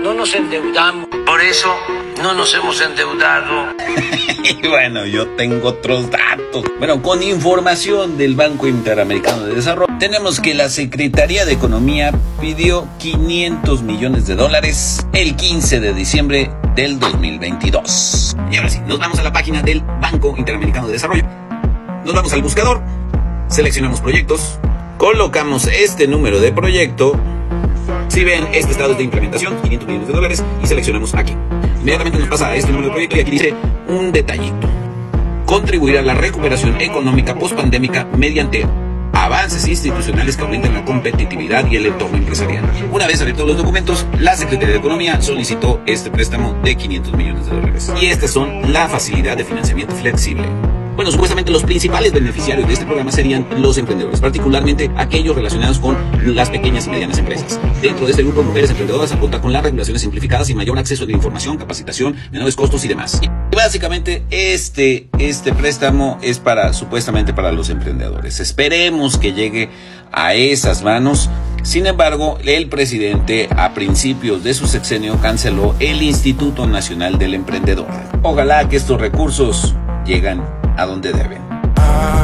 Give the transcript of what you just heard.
no nos endeudamos. Por eso no nos hemos endeudado. Y bueno, yo tengo otros datos. Bueno, con información del Banco Interamericano de Desarrollo, tenemos que la Secretaría de Economía pidió $500 millones el 15 de diciembre del 2022. Y ahora sí, nos vamos a la página del Banco Interamericano de Desarrollo. Nos vamos al buscador, seleccionamos proyectos, colocamos este número de proyecto. Si ven, este estado es de implementación, $500 millones, y seleccionamos aquí. Inmediatamente nos pasa a este número de proyecto y aquí dice un detallito: contribuir a la recuperación económica pospandémica mediante avances institucionales que aumenten la competitividad y el entorno empresarial. Una vez abiertos los documentos, la Secretaría de Economía solicitó este préstamo de $500 millones. Y estas son la facilidad de financiamiento flexible. Bueno, supuestamente los principales beneficiarios de este programa serían los emprendedores, particularmente aquellos relacionados con las pequeñas y medianas empresas. Dentro de este grupo, mujeres emprendedoras apuntan con las regulaciones simplificadas y mayor acceso a la información, capacitación, menores costos y demás. Y básicamente este préstamo es supuestamente para los emprendedores. Esperemos que llegue a esas manos. Sin embargo, el presidente a principios de su sexenio canceló el Instituto Nacional del Emprendedor. Ojalá que estos recursos lleguen a donde deben.